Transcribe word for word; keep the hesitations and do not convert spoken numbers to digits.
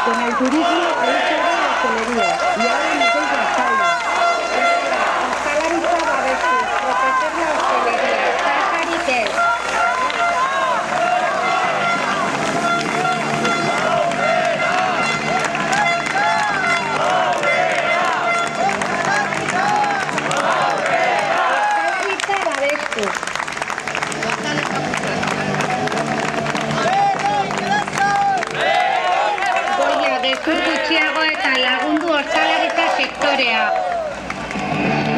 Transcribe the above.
con el turismo he hecho de la hostelería y ahora me encuentro a Sala. Ostalaritza babestu, profesor de hostelería, Zaharik ez. Ostalaritza babestu. Goia gezur gutxiago eta lagundu ostalaritza sektorea.